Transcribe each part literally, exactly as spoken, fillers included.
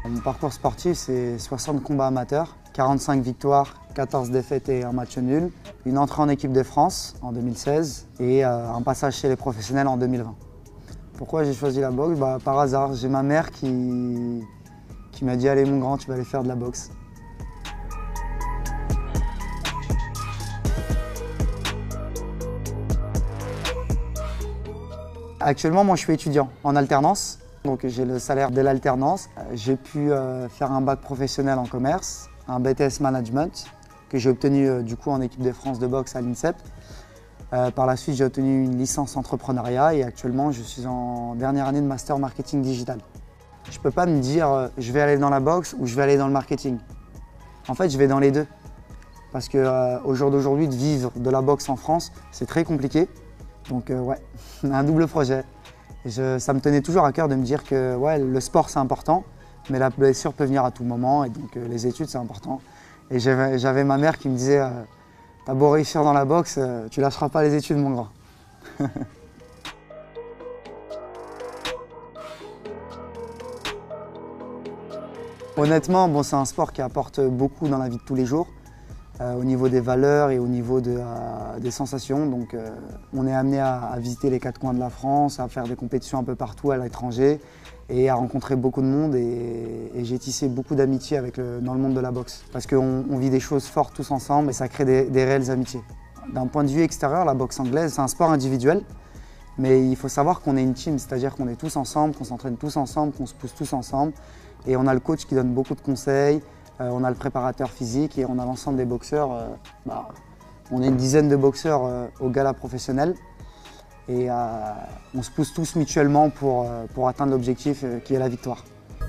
Mon parcours sportif, c'est soixante combats amateurs, quarante-cinq victoires, quatorze défaites et un match nul, une entrée en équipe de France en deux mille seize et euh, un passage chez les professionnels en deux mille vingt. Pourquoi j'ai choisi la boxe? Bah, par hasard, j'ai ma mère qui, qui m'a dit « Allez mon grand, tu vas aller faire de la boxe ». Actuellement, moi je suis étudiant en alternance, donc j'ai le salaire de l'alternance. J'ai pu euh, faire un bac professionnel en commerce, un B T S management que j'ai obtenu euh, du coup en équipe de France de boxe à l'INSEP. Euh, par la suite, j'ai obtenu une licence entrepreneuriat et actuellement je suis en dernière année de master marketing digital. Je ne peux pas me dire euh, je vais aller dans la boxe ou je vais aller dans le marketing. En fait, je vais dans les deux. Parce qu'au euh, jour d'aujourd'hui, de vivre de la boxe en France, c'est très compliqué. Donc euh, ouais, un double projet. Je, ça me tenait toujours à cœur de me dire que ouais, le sport c'est important, mais la blessure peut venir à tout moment et donc euh, les études c'est important. Et j'avais ma mère qui me disait euh, t'as beau réussir dans la boxe, euh, tu lâcheras pas les études mon grand. Honnêtement, bon, c'est un sport qui apporte beaucoup dans la vie de tous les jours. Euh, au niveau des valeurs et au niveau de, euh, des sensations. Donc, euh, on est amené à, à visiter les quatre coins de la France, à faire des compétitions un peu partout à l'étranger et à rencontrer beaucoup de monde. Et, et j'ai tissé beaucoup d'amitiés dans le monde de la boxe parce qu'on on vit des choses fortes tous ensemble et ça crée des, des réelles amitiés. D'un point de vue extérieur, la boxe anglaise, c'est un sport individuel, mais il faut savoir qu'on est une team, c'est-à-dire qu'on est tous ensemble, qu'on s'entraîne tous ensemble, qu'on se pousse tous ensemble et on a le coach qui donne beaucoup de conseils. Euh, on a le préparateur physique et on a l'ensemble des boxeurs. Euh, bah, on est une dizaine de boxeurs euh, au gala professionnel et euh, on se pousse tous mutuellement pour, euh, pour atteindre l'objectif euh, qui est la victoire.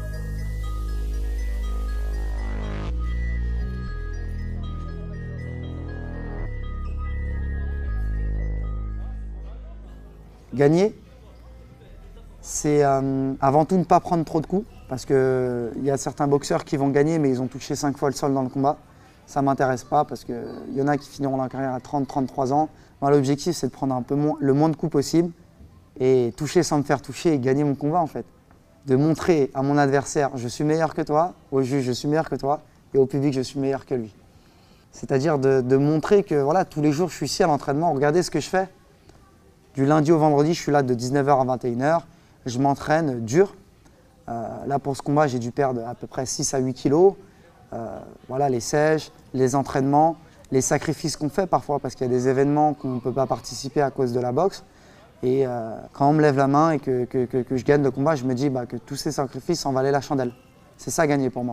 Gagner, c'est euh, avant tout ne pas prendre trop de coups. Parce qu'il y a certains boxeurs qui vont gagner mais ils ont touché cinq fois le sol dans le combat. Ça ne m'intéresse pas parce qu'il y en a qui finiront leur carrière à trente à trente-trois ans. Moi, l'objectif c'est de prendre un peu moins, le moins de coups possible et toucher sans me faire toucher et gagner mon combat en fait. De montrer à mon adversaire je suis meilleur que toi, au juge je suis meilleur que toi et au public je suis meilleur que lui. C'est-à-dire de, de montrer que voilà, tous les jours je suis ici à l'entraînement, regardez ce que je fais. Du lundi au vendredi je suis là de dix-neuf heures à vingt et une heures, je m'entraîne dur. Euh, là, pour ce combat, j'ai dû perdre à peu près six à huit kilos. Euh, voilà, les sèches, les entraînements, les sacrifices qu'on fait parfois parce qu'il y a des événements qu'on ne peut pas participer à cause de la boxe. Et euh, quand on me lève la main et que, que, que, que je gagne le combat, je me dis bah, que tous ces sacrifices en valaient la chandelle. C'est ça gagner pour moi.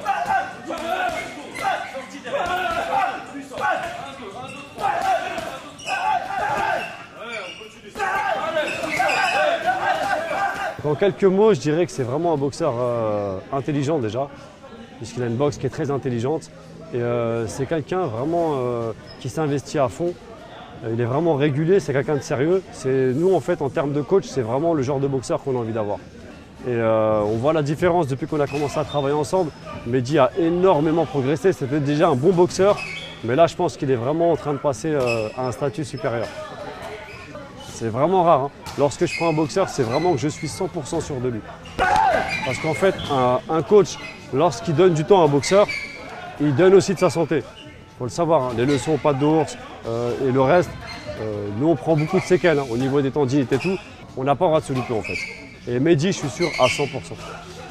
En quelques mots, je dirais que c'est vraiment un boxeur euh, intelligent déjà, puisqu'il a une boxe qui est très intelligente. Et euh, c'est quelqu'un vraiment euh, qui s'investit à fond. Il est vraiment régulier, c'est quelqu'un de sérieux. Nous, en fait, en termes de coach, c'est vraiment le genre de boxeur qu'on a envie d'avoir. Et euh, on voit la différence depuis qu'on a commencé à travailler ensemble. Mehdi a énormément progressé, c'était déjà un bon boxeur, mais là, je pense qu'il est vraiment en train de passer euh, à un statut supérieur. C'est vraiment rare. Hein. Lorsque je prends un boxeur, c'est vraiment que je suis cent pour cent sûr de lui. Parce qu'en fait, un, un coach, lorsqu'il donne du temps à un boxeur, il donne aussi de sa santé. Il faut le savoir, hein. Les leçons, pas d'ours euh, et le reste, euh, nous on prend beaucoup de séquelles hein, au niveau des tendinites et tout. On n'a pas le droit de se louper en fait. Et Mehdi, je suis sûr à cent pour cent.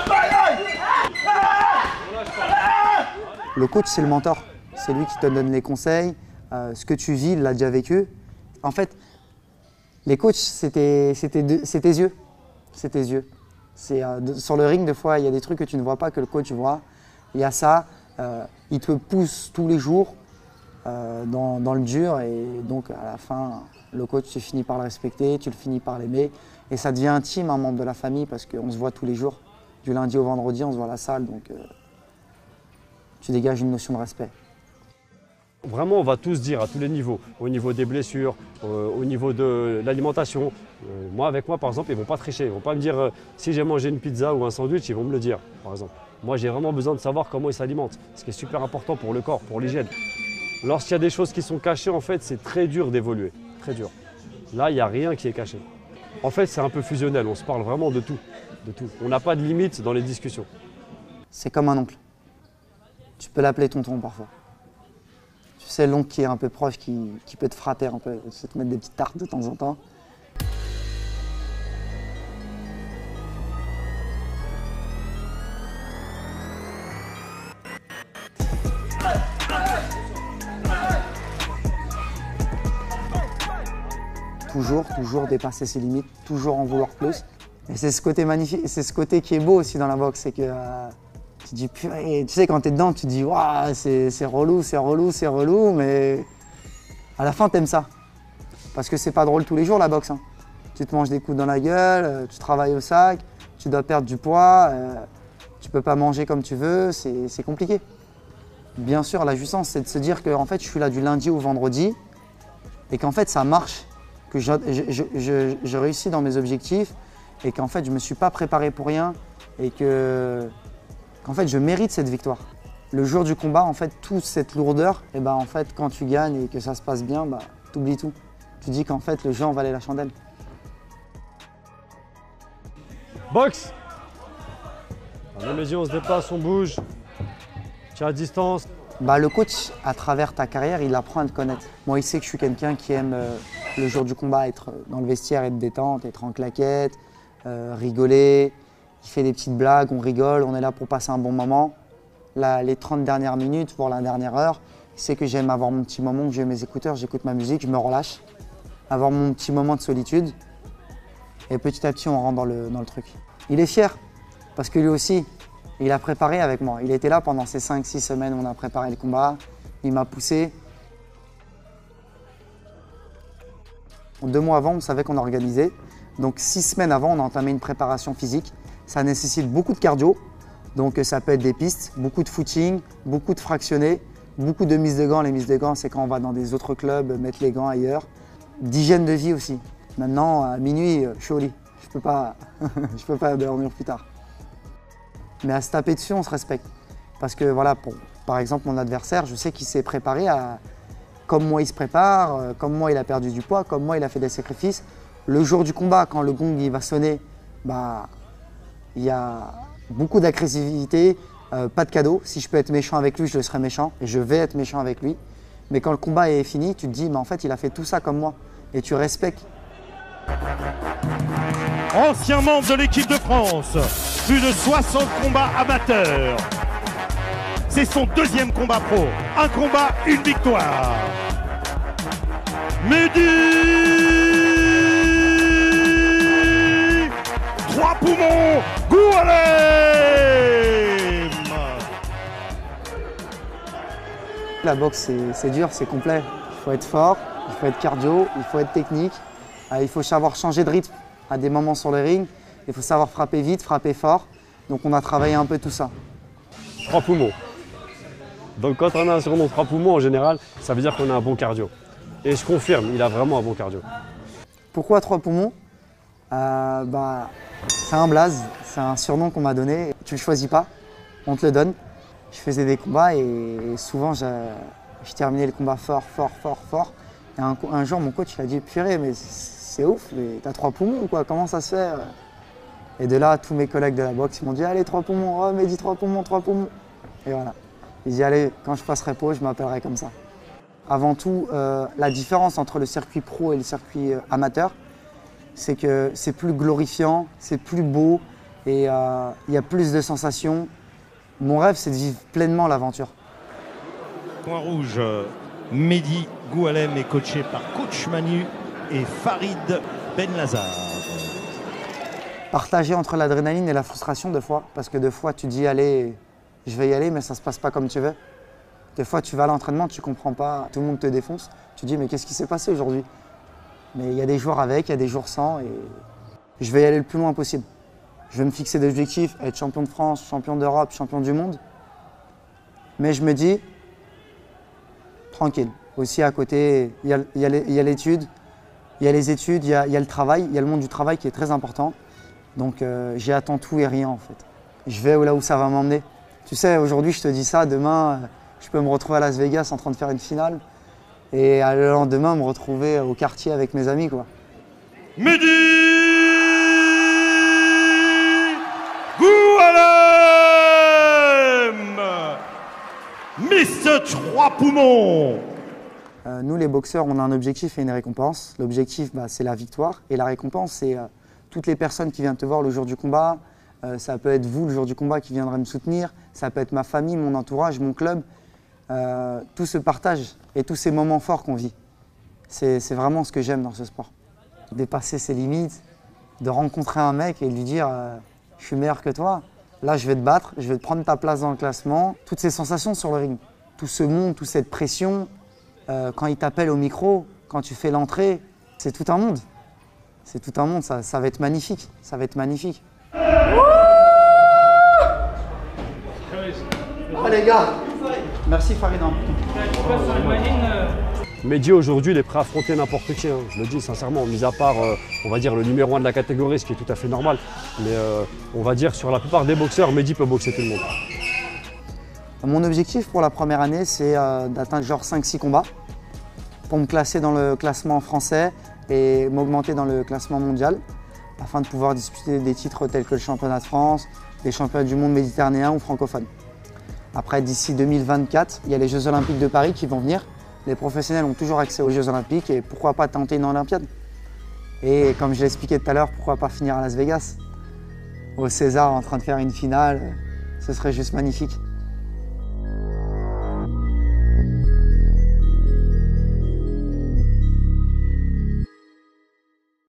Le coach, c'est le mentor. C'est lui qui te donne les conseils. Euh, ce que tu vis, il l'a déjà vécu. En fait, les coachs, c'est tes, tes, tes yeux. C'est tes yeux. Euh, de, sur le ring, des fois, il y a des trucs que tu ne vois pas, que le coach voit. Il y a ça. Euh, il te pousse tous les jours euh, dans, dans le dur. Et donc, à la fin, le coach, tu finis par le respecter, tu le finis par l'aimer. Et ça devient intime, un membre de la famille, parce qu'on se voit tous les jours. Du lundi au vendredi, on se voit à la salle. Donc, euh, tu dégages une notion de respect. Vraiment, on va tous dire à tous les niveaux, au niveau des blessures, euh, au niveau de l'alimentation. Euh, moi, avec moi, par exemple, ils ne vont pas tricher. Ils ne vont pas me dire euh, si j'ai mangé une pizza ou un sandwich, ils vont me le dire, par exemple. Moi, j'ai vraiment besoin de savoir comment ils s'alimentent, ce qui est super important pour le corps, pour l'hygiène. Lorsqu'il y a des choses qui sont cachées, en fait, c'est très dur d'évoluer, très dur. Là, il n'y a rien qui est caché. En fait, c'est un peu fusionnel, on se parle vraiment de tout, de tout. On n'a pas de limite dans les discussions. c'est comme un oncle. Tu peux l'appeler tonton parfois. Tu sais, l'oncle qui est un peu proche, qui, qui peut te frapper un peu, te mettre des petites tartes de temps en temps. Toujours, toujours dépasser ses limites, toujours en vouloir plus. Et c'est ce côté magnifique, c'est ce côté qui est beau aussi dans la boxe, c'est que euh, tu dis purée, tu sais quand t'es dedans, tu te dis waouh, c'est relou, c'est relou, c'est relou, mais à la fin t'aimes ça. Parce que c'est pas drôle tous les jours la boxe. Hein. Tu te manges des coups dans la gueule, tu travailles au sac, tu dois perdre du poids, euh, tu peux pas manger comme tu veux, c'est compliqué. Bien sûr, la jouissance, c'est de se dire que en fait, je suis là du lundi au vendredi et qu'en fait ça marche, que je, je, je, je, je réussis dans mes objectifs et qu'en fait je ne me suis pas préparé pour rien et que qu'en fait je mérite cette victoire. Le jour du combat, en fait, toute cette lourdeur, et ben en fait quand tu gagnes et que ça se passe bien, bah, tu oublies tout. Tu dis qu'en fait le jeu en valait la chandelle. Boxe. Même les yeux, on se dépasse, on bouge. Tu es à distance. Bah, le coach, à travers ta carrière, il apprend à te connaître. Moi, il sait que je suis quelqu'un qui aime euh, le jour du combat être dans le vestiaire, être détente, être en claquette, euh, rigoler. Il fait des petites blagues, on rigole, on est là pour passer un bon moment. Là, les trente dernières minutes, voire la dernière heure, il sait que j'aime avoir mon petit moment, que j'ai mes écouteurs, j'écoute ma musique, je me relâche. Avoir mon petit moment de solitude. Et petit à petit, on rentre dans le, dans le truc. Il est fier, parce que lui aussi, il a préparé avec moi. Il était là pendant ces cinq six semaines où on a préparé le combat. Il m'a poussé. Deux mois avant, on savait qu'on organisait. Donc six semaines avant, on a entamé une préparation physique. Ça nécessite beaucoup de cardio. Donc ça peut être des pistes, beaucoup de footing, beaucoup de fractionnés, beaucoup de mises de gants. Les mises de gants, c'est quand on va dans des autres clubs, mettre les gants ailleurs. D'hygiène de vie aussi. Maintenant, à minuit, je suis au lit. Je ne peux pas, je peux pas dormir plus tard. Mais à se taper dessus, on se respecte. Parce que voilà, pour, par exemple, mon adversaire, je sais qu'il s'est préparé à, comme moi il se prépare, euh, comme moi il a perdu du poids, comme moi il a fait des sacrifices. Le jour du combat, quand le gong il va sonner, bah, il y a beaucoup d'agressivité, euh, pas de cadeau. Si je peux être méchant avec lui, je le serai méchant et je vais être méchant avec lui. Mais quand le combat est fini, tu te dis, mais en fait, il a fait tout ça comme moi et tu respectes. Ancien membre de l'équipe de France, plus de soixante combats amateurs. C'est son deuxième combat pro. Un combat, une victoire. Mehdi Trois poumons, Goualem. La boxe, c'est dur, c'est complet. Il faut être fort, il faut être cardio, il faut être technique. Il faut savoir changer de rythme à des moments sur le ring. Il faut savoir frapper vite, frapper fort. Donc on a travaillé un peu tout ça. Trois poumons. Donc quand on a un surnom trois poumons, en général, ça veut dire qu'on a un bon cardio. Et je confirme, il a vraiment un bon cardio. Pourquoi trois poumons? euh, bah, C'est un blaze, c'est un surnom qu'on m'a donné. Tu ne le choisis pas, on te le donne. Je faisais des combats et souvent je, je terminais le combat fort, fort, fort, fort. Et un, un jour, mon coach il a dit « Purée, mais c'est ouf, t'as trois poumons ou quoi? Comment ça se fait ?» Et de là, tous mes collègues de la boxe ils m'ont dit « Allez, trois poumons, oh, Mehdi, trois poumons, trois poumons. » Et voilà. Il dit « Allez, quand je passerai pro, je m'appellerai comme ça. » Avant tout, euh, la différence entre le circuit pro et le circuit euh, amateur, c'est que c'est plus glorifiant, c'est plus beau et euh, il y a plus de sensations. Mon rêve, c'est de vivre pleinement l'aventure. Point rouge, Mehdi Goualem est coaché par coach Manu et Farid Benlazar. Partager entre l'adrénaline et la frustration deux fois, parce que deux fois tu dis allez, je vais y aller, mais ça se passe pas comme tu veux. Des fois tu vas à l'entraînement, tu comprends pas, tout le monde te défonce, tu dis mais qu'est-ce qui s'est passé aujourd'hui? Mais il y a des jours avec, il y a des jours sans et je vais y aller le plus loin possible. Je vais me fixer des objectifs, être champion de France, champion d'Europe, champion du monde. Mais je me dis, tranquille. Aussi à côté, il y a, il y a l'étude, il y a les études, il y a, il y a le travail, il y a le monde du travail qui est très important. Donc euh, j'y attends tout et rien en fait. Je vais là où ça va m'emmener. Tu sais, aujourd'hui je te dis ça, demain je peux me retrouver à Las Vegas en train de faire une finale et le lendemain me retrouver au quartier avec mes amis quoi. Mehdi Goualem. trois poumons. Euh, nous, les boxeurs, on a un objectif et une récompense. L'objectif, bah, c'est la victoire. Et la récompense, c'est euh, toutes les personnes qui viennent te voir le jour du combat. Euh, ça peut être vous, le jour du combat, qui viendrez me soutenir. Ça peut être ma famille, mon entourage, mon club. Euh, tout ce partage et tous ces moments forts qu'on vit. C'est vraiment ce que j'aime dans ce sport. Dépasser ses limites, de rencontrer un mec et lui dire euh, « je suis meilleur que toi, là je vais te battre, je vais te prendre ta place dans le classement ». Toutes ces sensations sur le ring, tout ce monde, toute cette pression, euh, quand il t'appelle au micro, quand tu fais l'entrée, c'est tout un monde. C'est tout un monde, ça, ça va être magnifique, ça va être magnifique. Ah les gars, merci Faridan. Mehdi aujourd'hui il est prêt à affronter n'importe qui, hein. Je le dis sincèrement, mis à part euh, on va dire le numéro un de la catégorie, ce qui est tout à fait normal. Mais euh, on va dire sur la plupart des boxeurs, Mehdi peut boxer tout le monde. Mon objectif pour la première année, c'est euh, d'atteindre genre cinq six combats pour me classer dans le classement français et m'augmenter dans le classement mondial afin de pouvoir disputer des titres tels que le championnat de France, les championnats du monde méditerranéen ou francophones. Après, d'ici deux mille vingt-quatre, il y a les Jeux Olympiques de Paris qui vont venir. Les professionnels ont toujours accès aux Jeux Olympiques et pourquoi pas tenter une Olympiade. Et comme je l'ai expliqué tout à l'heure, pourquoi pas finir à Las Vegas, au César en train de faire une finale, ce serait juste magnifique.